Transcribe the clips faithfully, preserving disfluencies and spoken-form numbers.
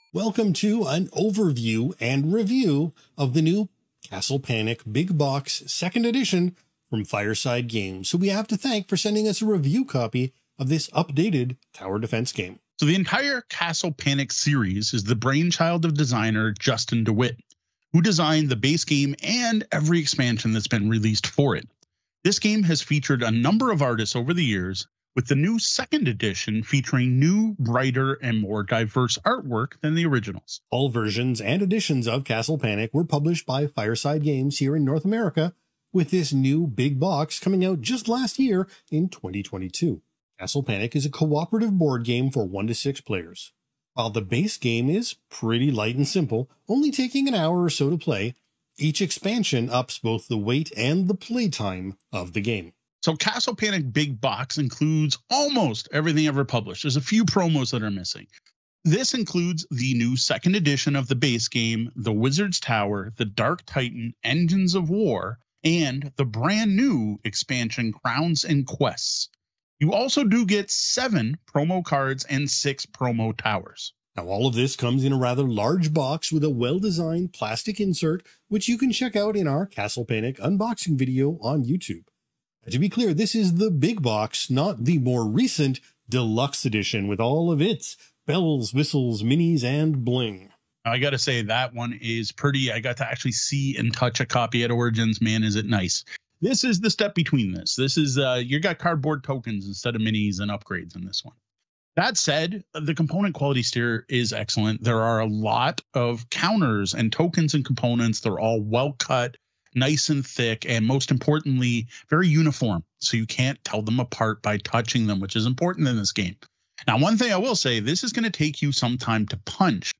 Welcome to an overview and review of the new Castle Panic Big Box second Edition from Fireside Games, who we have to thank for sending us a review copy of this updated tower defense game. So the entire Castle Panic series is the brainchild of designer Justin DeWitt, who designed the base game and every expansion that's been released for it. This game has featured a number of artists over the years, with the new second edition featuring new, brighter, and more diverse artwork than the originals. All versions and editions of Castle Panic were published by Fireside Games here in North America, with this new big box coming out just last year in twenty twenty-two. Castle Panic is a cooperative board game for one to six players. While the base game is pretty light and simple, only taking an hour or so to play, each expansion ups both the weight and the playtime of the game. So Castle Panic Big Box includes almost everything ever published. There's a few promos that are missing. This includes the new second edition of the base game, the Wizard's Tower, the Dark Titan, Engines of War, and the brand new expansion Crowns and Quests. You also do get seven promo cards and six promo towers. Now, all of this comes in a rather large box with a well-designed plastic insert, which you can check out in our Castle Panic unboxing video on YouTube. To be clear, this is the big box, not the more recent deluxe edition with all of its bells, whistles, minis, and bling. I got to say that one is pretty. I got to actually see and touch a copy at Origins. Man, is it nice. This is the step between this. This is, uh, you got cardboard tokens instead of minis and upgrades in this one. That said, the component quality still is excellent. There are a lot of counters and tokens and components. They're all well cut, nice and thick, and most importantly, very uniform. So you can't tell them apart by touching them, which is important in this game. Now, one thing I will say, this is going to take you some time to punch.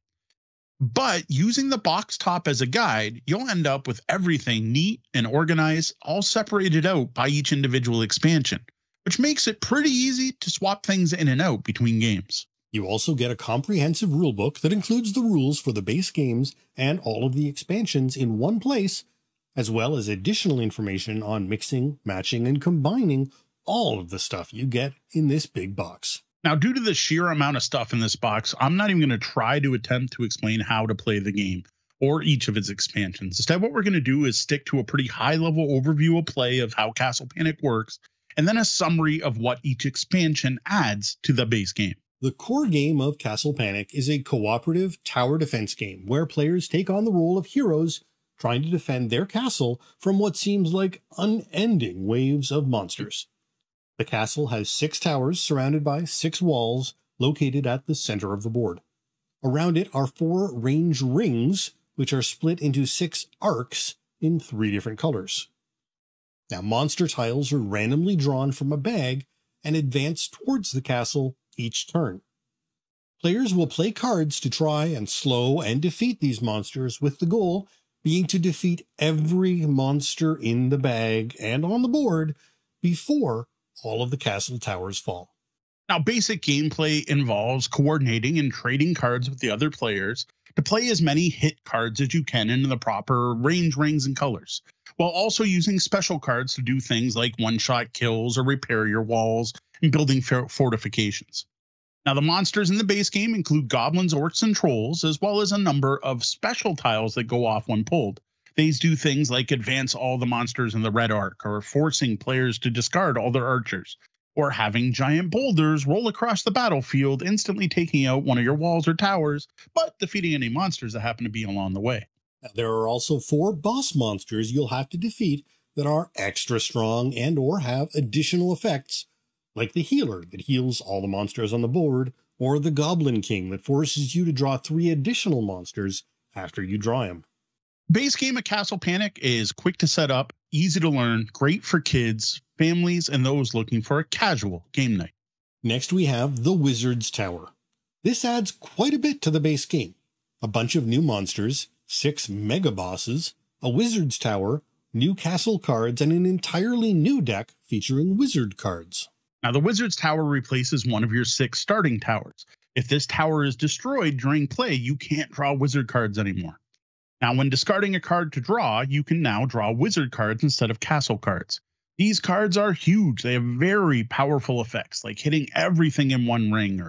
But using the box top as a guide, you'll end up with everything neat and organized, all separated out by each individual expansion, which makes it pretty easy to swap things in and out between games. You also get a comprehensive rulebook that includes the rules for the base games and all of the expansions in one place, as well as additional information on mixing, matching, and combining all of the stuff you get in this big box. Now, due to the sheer amount of stuff in this box, I'm not even going to try to attempt to explain how to play the game or each of its expansions. Instead, what we're going to do is stick to a pretty high-level overview of play of how Castle Panic works, and then a summary of what each expansion adds to the base game. The core game of Castle Panic is a cooperative tower defense game where players take on the role of heroes trying to defend their castle from what seems like unending waves of monsters. The castle has six towers surrounded by six walls located at the center of the board. Around it are four range rings, which are split into six arcs in three different colors. Now, monster tiles are randomly drawn from a bag and advance towards the castle each turn. Players will play cards to try and slow and defeat these monsters, with the goal being to defeat every monster in the bag and on the board before all of the castle towers fall. Now, basic gameplay involves coordinating and trading cards with the other players to play as many hit cards as you can in the proper range, rings, and colors, while also using special cards to do things like one-shot kills or repair your walls and building fortifications. Now, the monsters in the base game include goblins, orcs, and trolls, as well as a number of special tiles that go off when pulled. These do things like advance all the monsters in the red arc, or forcing players to discard all their archers, or having giant boulders roll across the battlefield, instantly taking out one of your walls or towers, but defeating any monsters that happen to be along the way. Now, there are also four boss monsters you'll have to defeat that are extra strong and or have additional effects, like the healer that heals all the monsters on the board, or the Goblin King that forces you to draw three additional monsters after you draw him. Base game of Castle Panic is quick to set up, easy to learn, great for kids, families, and those looking for a casual game night. Next, we have the Wizard's Tower. This adds quite a bit to the base game. A bunch of new monsters, six mega bosses, a Wizard's Tower, new castle cards, and an entirely new deck featuring wizard cards. Now, the Wizard's Tower replaces one of your six starting towers. If this tower is destroyed during play, you can't draw wizard cards anymore. Now, when discarding a card to draw, you can now draw wizard cards instead of castle cards. These cards are huge. They have very powerful effects, like hitting everything in one ring or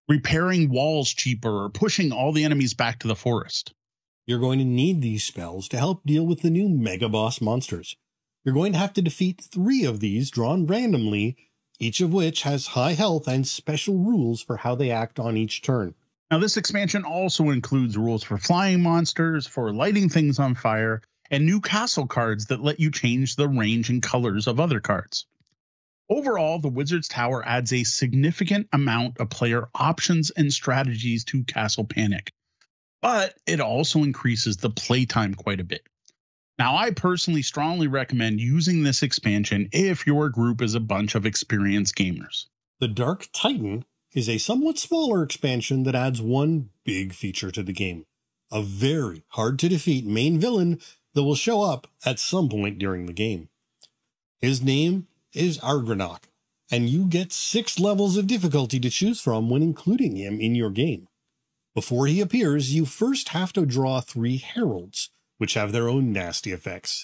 repairing walls cheaper, or pushing all the enemies back to the forest. You're going to need these spells to help deal with the new Mega Boss monsters. You're going to have to defeat three of these drawn randomly, each of which has high health and special rules for how they act on each turn. Now, this expansion also includes rules for flying monsters, for lighting things on fire, and new castle cards that let you change the range and colors of other cards. Overall, the Wizard's Tower adds a significant amount of player options and strategies to Castle Panic, but it also increases the playtime quite a bit. Now, I personally strongly recommend using this expansion if your group is a bunch of experienced gamers. The Dark Titan is a somewhat smaller expansion that adds one big feature to the game, a very hard to defeat main villain that will show up at some point during the game. His name is Argranok, and you get six levels of difficulty to choose from when including him in your game. Before he appears, you first have to draw three heralds, which have their own nasty effects.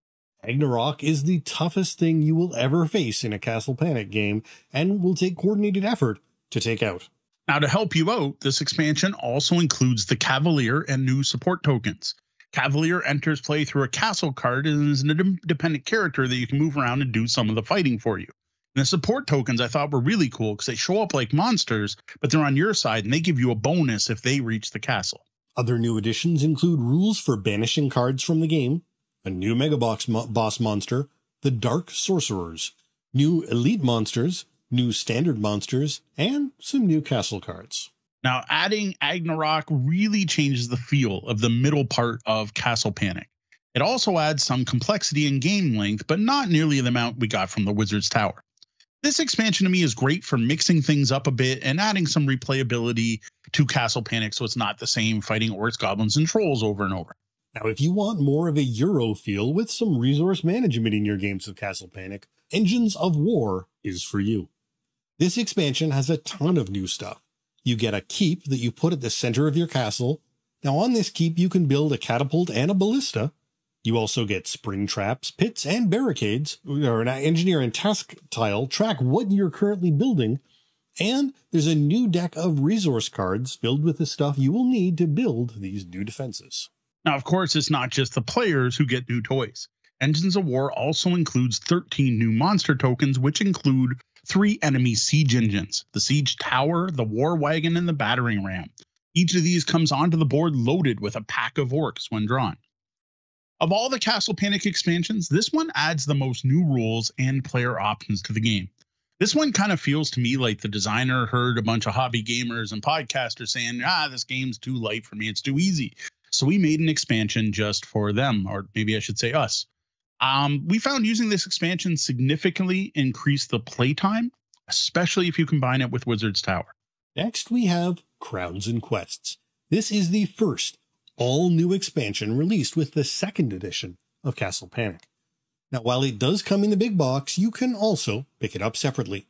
Ragnarok is the toughest thing you will ever face in a Castle Panic game, and will take coordinated effort to take out. Now, to help you out, this expansion also includes the Cavalier and new support tokens. Cavalier enters play through a castle card and is an independent character that you can move around and do some of the fighting for you. And the support tokens I thought were really cool because they show up like monsters, but they're on your side and they give you a bonus if they reach the castle. Other new additions include rules for banishing cards from the game, a new Mega Box mo boss monster, the Dark Sorcerers, new elite monsters, new standard monsters, and some new castle cards. Now, adding Ragnarok really changes the feel of the middle part of Castle Panic. It also adds some complexity and game length, but not nearly the amount we got from the Wizard's Tower. This expansion to me is great for mixing things up a bit and adding some replayability to Castle Panic so it's not the same fighting orcs, goblins, and trolls over and over. Now, if you want more of a Euro feel with some resource management in your games of Castle Panic, Engines of War is for you. This expansion has a ton of new stuff. You get a keep that you put at the center of your castle. Now, on this keep, you can build a catapult and a ballista. You also get spring traps, pits, and barricades, or an engineer and task tile track what you're currently building. And there's a new deck of resource cards filled with the stuff you will need to build these new defenses. Now, of course, it's not just the players who get new toys. Engines of War also includes thirteen new monster tokens, which include three enemy siege engines, the Siege Tower, the War Wagon, and the Battering Ram. Each of these comes onto the board loaded with a pack of orcs when drawn. Of all the Castle Panic expansions, this one adds the most new rules and player options to the game. This one kind of feels to me like the designer heard a bunch of hobby gamers and podcasters saying, ah, this game's too light for me, it's too easy. So we made an expansion just for them, or maybe I should say us. Um, we found using this expansion significantly increased the playtime, especially if you combine it with Wizard's Tower. Next, we have Crowns and Quests. This is the first all-new expansion released with the second edition of Castle Panic. Now, while it does come in the big box, you can also pick it up separately.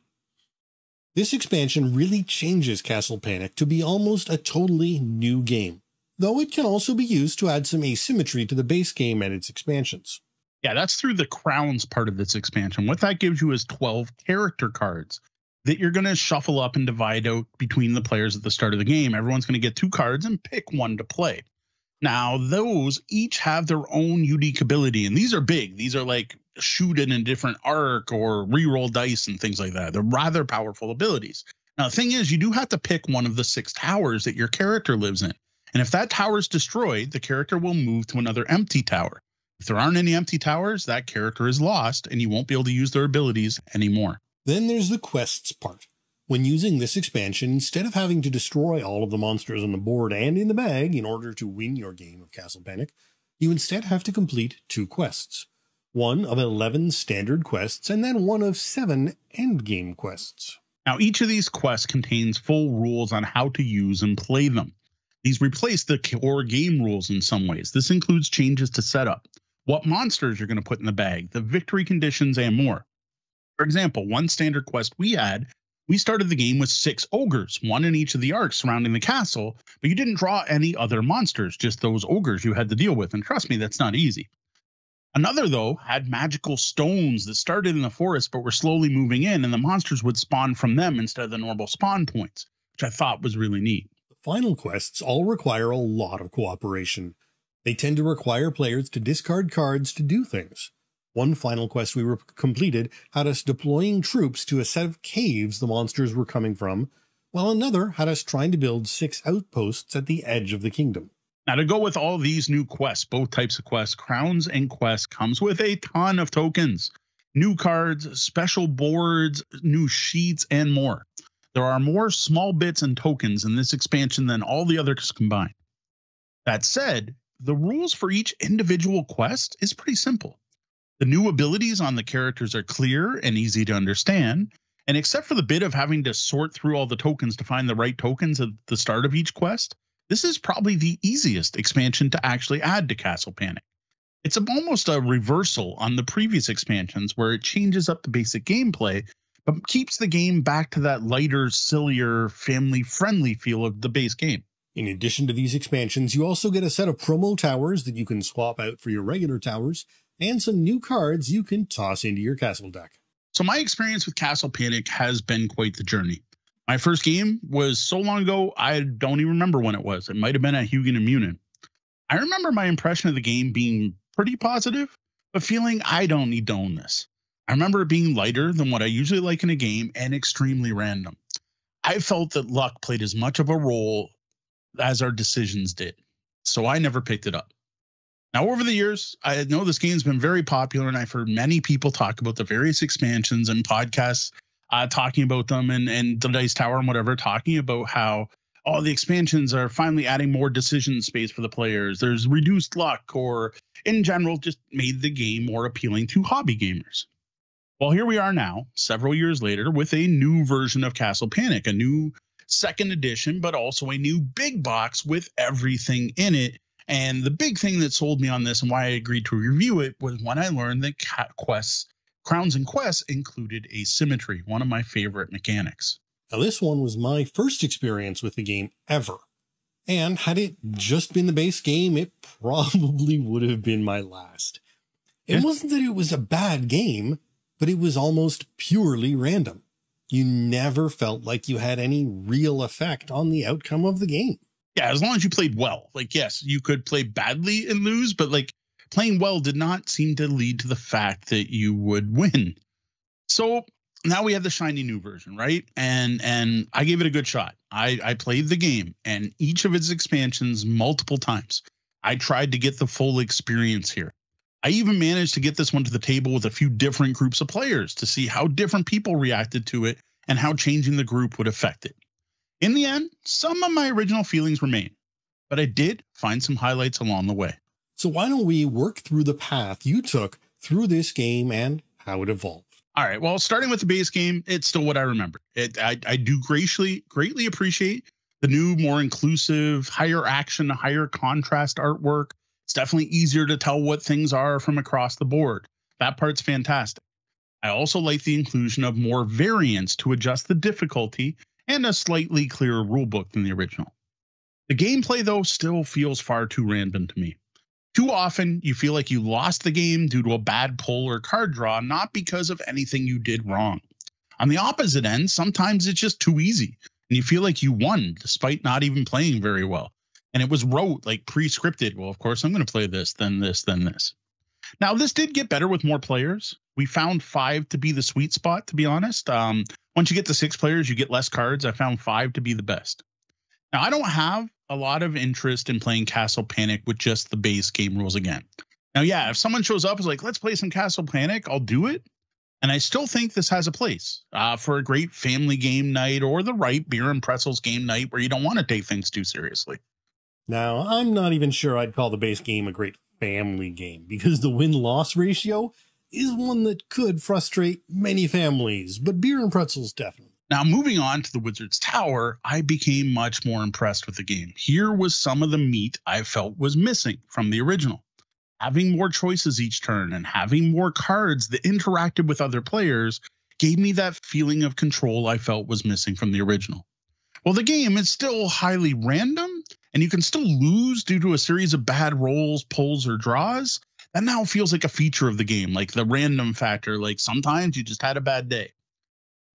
This expansion really changes Castle Panic to be almost a totally new game, though it can also be used to add some asymmetry to the base game and its expansions. Yeah, that's through the crowns part of this expansion. What that gives you is twelve character cards that you're going to shuffle up and divide out between the players at the start of the game. Everyone's going to get two cards and pick one to play. Now, those each have their own unique ability, and these are big. These are like shoot in a different arc or reroll dice and things like that. They're rather powerful abilities. Now, the thing is, you do have to pick one of the six towers that your character lives in. And if that tower is destroyed, the character will move to another empty tower. If there aren't any empty towers, that character is lost and you won't be able to use their abilities anymore. Then there's the quests part. When using this expansion, instead of having to destroy all of the monsters on the board and in the bag in order to win your game of Castle Panic, you instead have to complete two quests. One of eleven standard quests and then one of seven endgame quests. Now, each of these quests contains full rules on how to use and play them. These replace the core game rules in some ways. This includes changes to setup, what monsters you're going to put in the bag, the victory conditions, and more. For example, one standard quest we had, we started the game with six ogres, one in each of the arcs surrounding the castle, but you didn't draw any other monsters, just those ogres you had to deal with. And trust me, that's not easy. Another, though, had magical stones that started in the forest but were slowly moving in, and the monsters would spawn from them instead of the normal spawn points, which which I thought was really neat. The final quests all require a lot of cooperation. They tend to require players to discard cards to do things. One final quest we completed had us deploying troops to a set of caves the monsters were coming from, while another had us trying to build six outposts at the edge of the kingdom. Now, to go with all these new quests, both types of quests, Crowns and Quests comes with a ton of tokens, new cards, special boards, new sheets, and more. There are more small bits and tokens in this expansion than all the others combined. That said, the rules for each individual quest is pretty simple. The new abilities on the characters are clear and easy to understand, and except for the bit of having to sort through all the tokens to find the right tokens at the start of each quest, this is probably the easiest expansion to actually add to Castle Panic. It's almost a reversal on the previous expansions where it changes up the basic gameplay, but keeps the game back to that lighter, sillier, family-friendly feel of the base game. In addition to these expansions, you also get a set of promo towers that you can swap out for your regular towers, and some new cards you can toss into your castle deck. So my experience with Castle Panic has been quite the journey. My first game was so long ago, I don't even remember when it was. It might have been at Hugin and Munin. I remember my impression of the game being pretty positive, but feeling I don't need to own this. I remember it being lighter than what I usually like in a game and extremely random. I felt that luck played as much of a role as our decisions did, so I never picked it up. Now, over the years, I know this game's been very popular, and I've heard many people talk about the various expansions and podcasts uh, talking about them, and, and the Dice Tower and whatever, talking about how all the expansions are finally adding more decision space for the players. There's reduced luck, or in general, just made the game more appealing to hobby gamers. Well, here we are now, several years later, with a new version of Castle Panic, a new second edition, but also a new big box with everything in it. And the big thing that sold me on this and why I agreed to review it was when I learned that quests, Crowns and Quests included asymmetry, one of my favorite mechanics. Now, this one was my first experience with the game ever. And had it just been the base game, it probably would have been my last. It yeah. wasn't that it was a bad game, but it was almost purely random. You never felt like you had any real effect on the outcome of the game. Yeah, as long as you played well. Like, yes, you could play badly and lose, but like playing well did not seem to lead to the fact that you would win. So now we have the shiny new version, right? And and I gave it a good shot. I, I played the game and each of its expansions multiple times. I tried to get the full experience here. I even managed to get this one to the table with a few different groups of players to see how different people reacted to it and how changing the group would affect it. In the end, some of my original feelings remain, but I did find some highlights along the way. So why don't we work through the path you took through this game and how it evolved? All right. Well, starting with the base game, it's still what I remember. It, I, I do greatly, greatly appreciate the new, more inclusive, higher action, higher contrast artwork. It's definitely easier to tell what things are from across the board. That part's fantastic. I also like the inclusion of more variants to adjust the difficulty and a slightly clearer rulebook than the original. The gameplay, though, still feels far too random to me. Too often, you feel like you lost the game due to a bad pull or card draw, not because of anything you did wrong. On the opposite end, sometimes it's just too easy, and you feel like you won despite not even playing very well. And it was rote, like pre-scripted. Well, of course, I'm going to play this, then this, then this. Now, this did get better with more players. We found five to be the sweet spot, to be honest. Um, once you get to six players, you get less cards. I found five to be the best. Now, I don't have a lot of interest in playing Castle Panic with just the base game rules again. Now, yeah, if someone shows up and is like, let's play some Castle Panic, I'll do it. And I still think this has a place uh, for a great family game night or the right beer and pretzels game night where you don't want to take things too seriously. Now, I'm not even sure I'd call the base game a great family game because the win-loss ratio is one that could frustrate many families, but beer and pretzels definitely. Now, moving on to the Wizard's Tower, I became much more impressed with the game. Here was some of the meat I felt was missing from the original. Having more choices each turn and having more cards that interacted with other players gave me that feeling of control I felt was missing from the original. Well, the game is still highly random, and you can still lose due to a series of bad rolls, pulls, or draws. That now feels like a feature of the game, like the random factor, like sometimes you just had a bad day.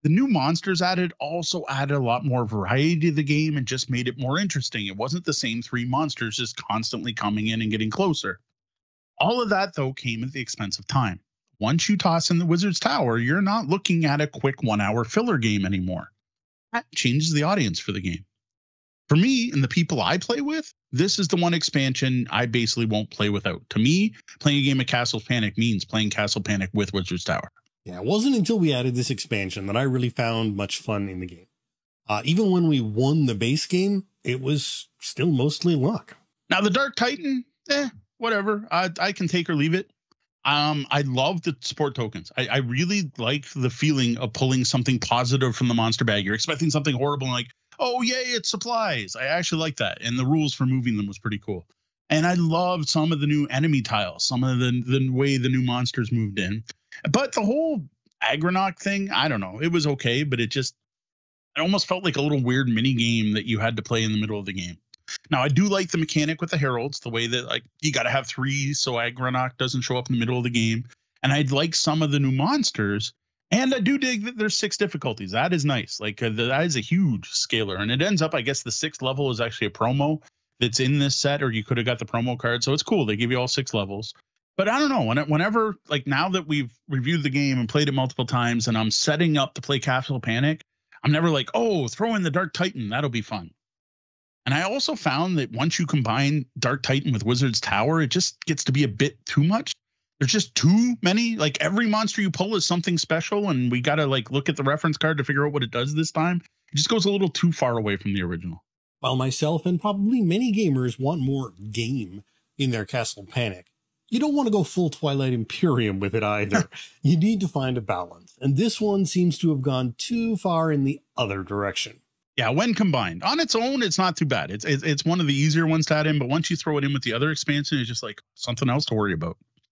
The new monsters added also added a lot more variety to the game and just made it more interesting. It wasn't the same three monsters just constantly coming in and getting closer. All of that, though, came at the expense of time. Once you toss in the Wizard's Tower, you're not looking at a quick one-hour filler game anymore. That changes the audience for the game. For me and the people I play with, this is the one expansion I basically won't play without. To me, playing a game of Castle Panic means playing Castle Panic with Wizard's Tower. Yeah, it wasn't until we added this expansion that I really found much fun in the game. Uh, even when we won the base game, it was still mostly luck. Now, the Dark Titan, eh, whatever. I, I can take or leave it. Um, I love the support tokens. I, I really like the feeling of pulling something positive from the monster bag. You're expecting something horrible and like, oh, yay, it's supplies. I actually like that. And the rules for moving them was pretty cool. And I loved some of the new enemy tiles, some of the, the way the new monsters moved in. But the whole Agronach thing, I don't know. It was okay, but it just, it almost felt like a little weird mini game that you had to play in the middle of the game. Now, I do like the mechanic with the heralds, the way that like you got to have three so Agronach doesn't show up in the middle of the game. And I'd like some of the new monsters. And I do dig that there's six difficulties. That is nice. Like uh, that is a huge scaler. And it ends up, I guess the sixth level is actually a promo that's in this set, or you could have got the promo card. So it's cool. They give you all six levels. But I don't know, when it, whenever, like now that we've reviewed the game and played it multiple times and I'm setting up to play Castle Panic, I'm never like, oh, throw in the Dark Titan. That'll be fun. And I also found that once you combine Dark Titan with Wizard's Tower, it just gets to be a bit too much. There's just too many, like every monster you pull is something special. And we got to like look at the reference card to figure out what it does this time. It just goes a little too far away from the original. While myself and probably many gamers want more game in their Castle Panic, you don't want to go full Twilight Imperium with it either. You need to find a balance. And this one seems to have gone too far in the other direction. Yeah, when combined. On its own, it's not too bad. It's, it's it's one of the easier ones to add in, but once you throw it in with the other expansion, it's just like something else to worry about.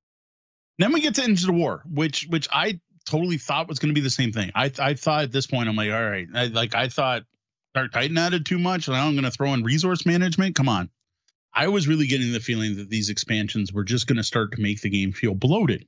Then we get to Engines of War, which which I totally thought was going to be the same thing. I I thought at this point, I'm like, all right, I, like I thought Dark Titan added too much, and now I'm going to throw in resource management. Come on. I was really getting the feeling that these expansions were just going to start to make the game feel bloated.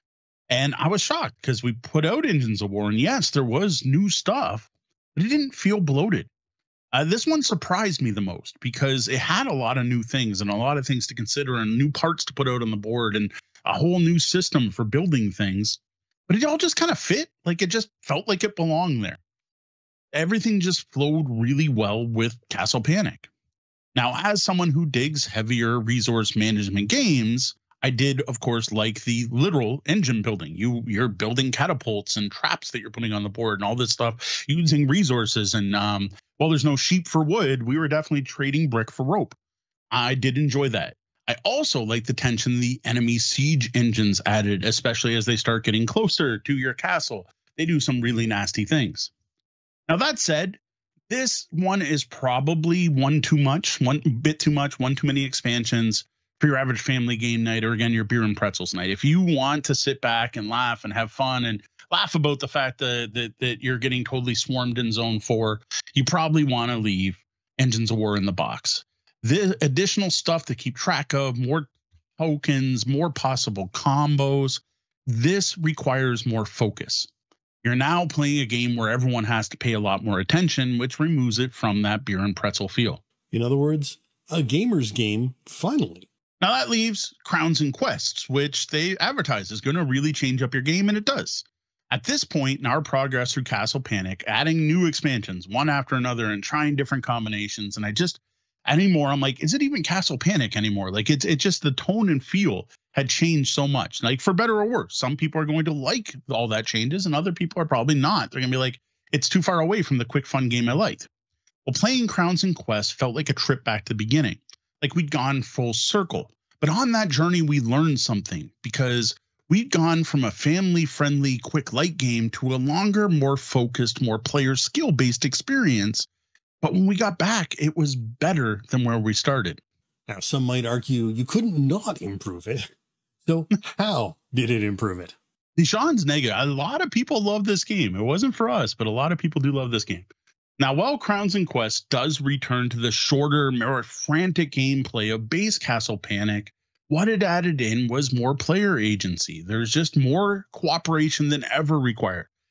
And I was shocked because we put out Engines of War, and yes, there was new stuff, but it didn't feel bloated. Uh, this one surprised me the most because it had a lot of new things and a lot of things to consider and new parts to put out on the board and a whole new system for building things. But it all just kind of fit. Like it just felt like it belonged there. Everything just flowed really well with Castle Panic. Now, as someone who digs heavier resource management games, I did, of course, like the literal engine building. You, you're building catapults and traps that you're putting on the board and all this stuff using resources. And um, while there's no sheep for wood, we were definitely trading brick for rope. I did enjoy that. I also like the tension the enemy siege engines added, especially as they start getting closer to your castle. They do some really nasty things. Now, that said, this one is probably one too much, one bit too much, one too many expansions for your average family game night, or again, your beer and pretzels night. If you want to sit back and laugh and have fun and laugh about the fact that that, that you're getting totally swarmed in zone four, you probably want to leave Engines of War in the box. The additional stuff to keep track of, more tokens, more possible combos. This requires more focus. You're now playing a game where everyone has to pay a lot more attention, which removes it from that beer and pretzel feel. In other words, a gamer's game, finally. Now that leaves Crowns and Quests, which they advertise is going to really change up your game, and it does. At this point in our progress through Castle Panic, adding new expansions one after another and trying different combinations, and I just anymore I'm like, is it even Castle Panic anymore? Like it's it's just the tone and feel had changed so much, like for better or worse. Some people are going to like all that changes and other people are probably not. They're gonna be like, it's too far away from the quick fun game I liked. Well, playing Crowns and Quests felt like a trip back to the beginning, like we'd gone full circle. But on that journey, we learned something because we'd gone from a family-friendly quick light game to a longer, more focused, more player skill-based experience. But when we got back, it was better than where we started. Now, some might argue you couldn't not improve it. So how did it improve it? Deshaun's negative. A lot of people love this game. It wasn't for us, but a lot of people do love this game. Now, while Crowns and Quests does return to the shorter, more frantic gameplay of base Castle Panic, what it added in was more player agency. There's just more cooperation than ever required.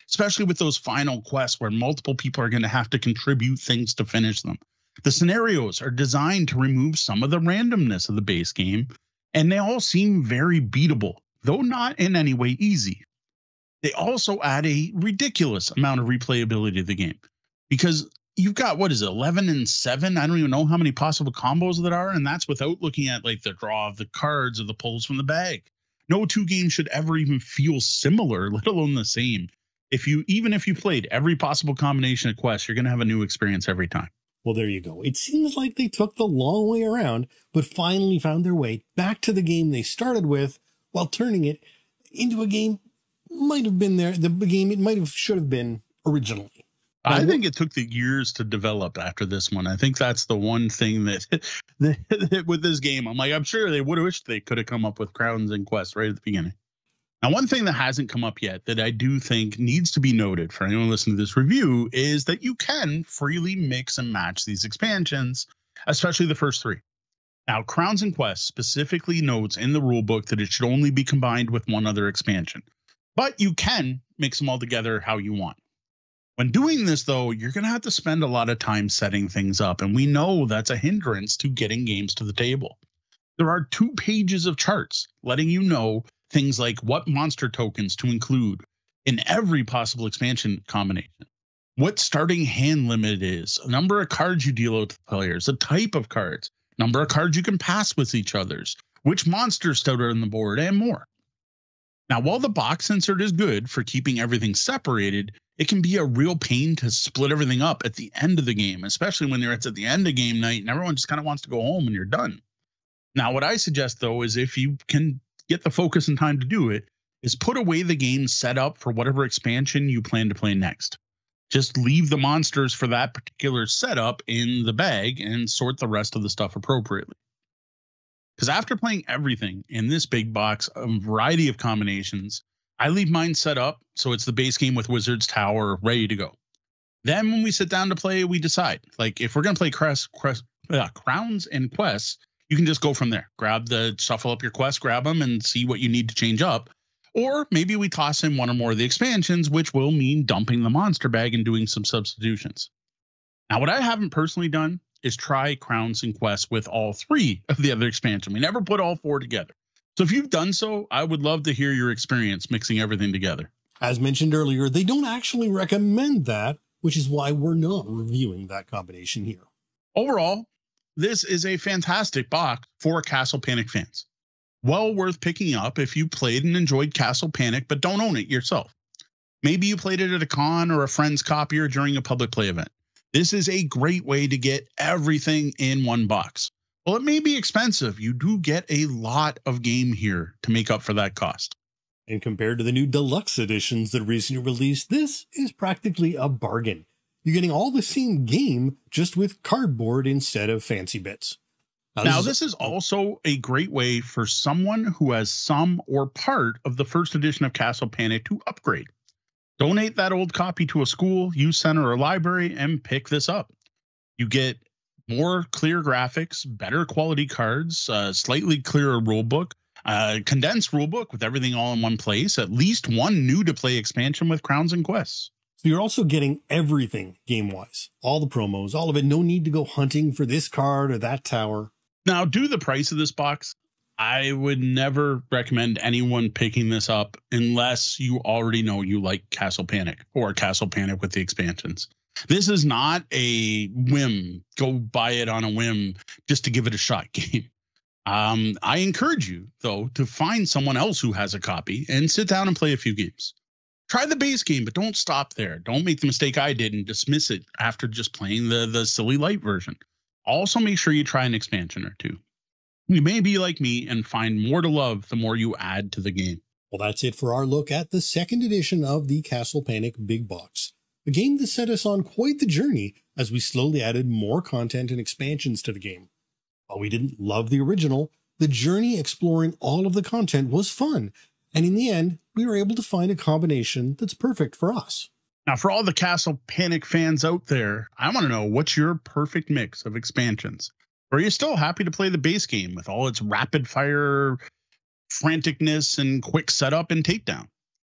especially with those final quests where multiple people are going to have to contribute things to finish them. The scenarios are designed to remove some of the randomness of the base game, and they all seem very beatable, though not in any way easy. They also add a ridiculous amount of replayability to the game, because you've got, what is it, eleven and seven? I don't even know how many possible combos that are, and that's without looking at like the draw of the cards or the pulls from the bag. No two games should ever even feel similar, let alone the same. If you, even if you played every possible combination of quests, you're going to have a new experience every time. Well, there you go. It seems like they took the long way around, but finally found their way back to the game they started with, while turning it into a game might have been there, the game it might have should have been originally. I now, think it took the years to develop after this one. I think that's the one thing that, that with this game, I'm like, I'm sure they would have wished they could have come up with Crowns and Quests right at the beginning. Now, one thing that hasn't come up yet that I do think needs to be noted for anyone listening to this review is that you can freely mix and match these expansions, especially the first three. Now, Crowns and Quests specifically notes in the rulebook that it should only be combined with one other expansion, but you can mix them all together how you want. When doing this, though, you're going to have to spend a lot of time setting things up, and we know that's a hindrance to getting games to the table. There are two pages of charts letting you know things like what monster tokens to include in every possible expansion combination, what starting hand limit is, a number of cards you deal out to the players, the type of cards, number of cards you can pass with each others, which monsters start on the board, and more. Now, while the box insert is good for keeping everything separated, it can be a real pain to split everything up at the end of the game, especially when it's at the end of game night and everyone just kind of wants to go home and you're done. Now, what I suggest, though, is if you can get the focus and time to do it, is put away the game set up for whatever expansion you plan to play next. Just leave the monsters for that particular setup in the bag and sort the rest of the stuff appropriately. Because after playing everything in this big box, a variety of combinations, I leave mine set up so it's the base game with Wizard's Tower ready to go. Then when we sit down to play, we decide. Like, if we're going to play crest, crest, uh, Crowns and Quests, you can just go from there. Grab the, shuffle up your quests, grab them, and see what you need to change up. Or maybe we toss in one or more of the expansions, which will mean dumping the monster bag and doing some substitutions. Now, what I haven't personally done is try Crowns and Quests with all three of the other expansion. We never put all four together. So if you've done so, I would love to hear your experience mixing everything together. As mentioned earlier, they don't actually recommend that, which is why we're not reviewing that combination here. Overall, this is a fantastic box for Castle Panic fans. Well worth picking up if you played and enjoyed Castle Panic, but don't own it yourself. Maybe you played it at a con or a friend's copier during a public play event. This is a great way to get everything in one box. Well, it may be expensive. You do get a lot of game here to make up for that cost. And compared to the new deluxe editions that recently released, this is practically a bargain. You're getting all the same game, just with cardboard instead of fancy bits. Now, now this, is, this is also a great way for someone who has some or part of the first edition of Castle Panic to upgrade. Donate that old copy to a school, youth center, or library and pick this up. You get more clear graphics, better quality cards, uh, slightly clearer rulebook, uh, condensed rulebook with everything all in one place, at least one new to play expansion with Crowns and Quests. So you're also getting everything game-wise, all the promos, all of it. No need to go hunting for this card or that tower. Now, due to the price of this box, I would never recommend anyone picking this up unless you already know you like Castle Panic or Castle Panic with the expansions. This is not a whim, go buy it on a whim just to give it a shot game. Um, I encourage you, though, to find someone else who has a copy and sit down and play a few games. Try the base game, but don't stop there. Don't make the mistake I did and dismiss it after just playing the, the silly light version. Also, make sure you try an expansion or two. You may be like me and find more to love the more you add to the game. Well, that's it for our look at the second edition of the Castle Panic Big Box. A game that set us on quite the journey as we slowly added more content and expansions to the game. While we didn't love the original, the journey exploring all of the content was fun, and in the end, we were able to find a combination that's perfect for us. Now, for all the Castle Panic fans out there, I want to know, what's your perfect mix of expansions? Or are you still happy to play the base game with all its rapid fire franticness and quick setup and takedown?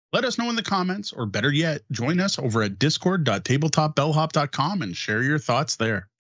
Let us know in the comments, or better yet, join us over at discord dot tabletop bellhop dot com and share your thoughts there.